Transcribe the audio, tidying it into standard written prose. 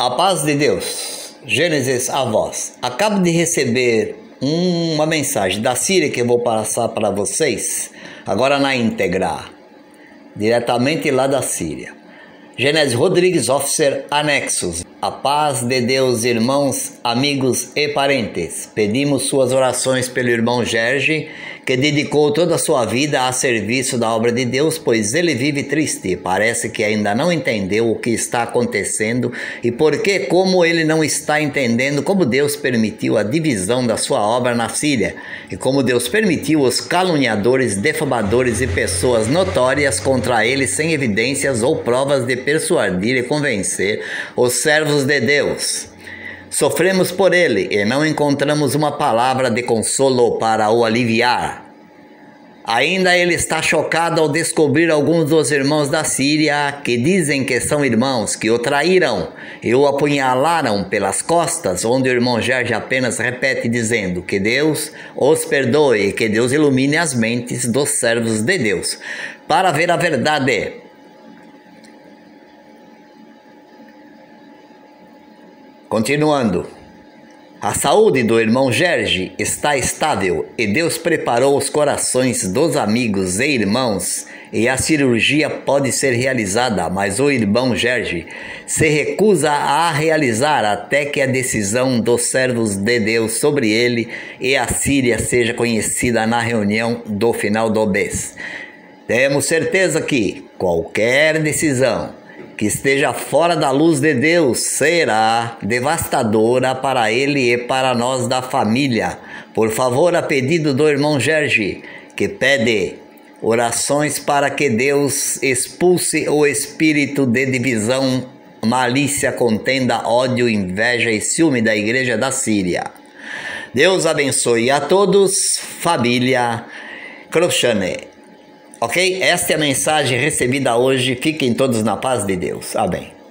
A paz de Deus, Gênesis a vós. Acabo de receber uma mensagem da Síria que eu vou passar para vocês, agora na íntegra, diretamente lá da Síria. Gênesis Rodrigues, Officer, anexos. A paz de Deus, irmãos, amigos e parentes. Pedimos suas orações pelo irmão Gerge, que dedicou toda a sua vida a serviço da obra de Deus, pois ele vive triste. Parece que ainda não entendeu o que está acontecendo e porque, como ele não está entendendo como Deus permitiu a divisão da sua obra na Síria e como Deus permitiu os caluniadores, defamadores e pessoas notórias contra ele sem evidências ou provas de persuadir e convencer os servos de Deus. Sofremos por ele e não encontramos uma palavra de consolo para o aliviar. Ainda ele está chocado ao descobrir alguns dos irmãos da Síria que dizem que são irmãos, que o traíram e o apunhalaram pelas costas, onde o irmão Gerge apenas repete dizendo que Deus os perdoe e que Deus ilumine as mentes dos servos de Deus para ver a verdade. Continuando, a saúde do irmão Gerge está estável e Deus preparou os corações dos amigos e irmãos e a cirurgia pode ser realizada, mas o irmão Gerge se recusa a realizar até que a decisão dos servos de Deus sobre ele e a Síria seja conhecida na reunião do final do mês. Temos certeza que qualquer decisão que esteja fora da luz de Deus será devastadora para ele e para nós da família. Por favor, a pedido do irmão Gerge, que pede orações para que Deus expulse o espírito de divisão, malícia, contenda, ódio, inveja e ciúme da igreja da Síria. Deus abençoe a todos, família Kroshane. Ok? Esta é a mensagem recebida hoje. Fiquem todos na paz de Deus. Amém.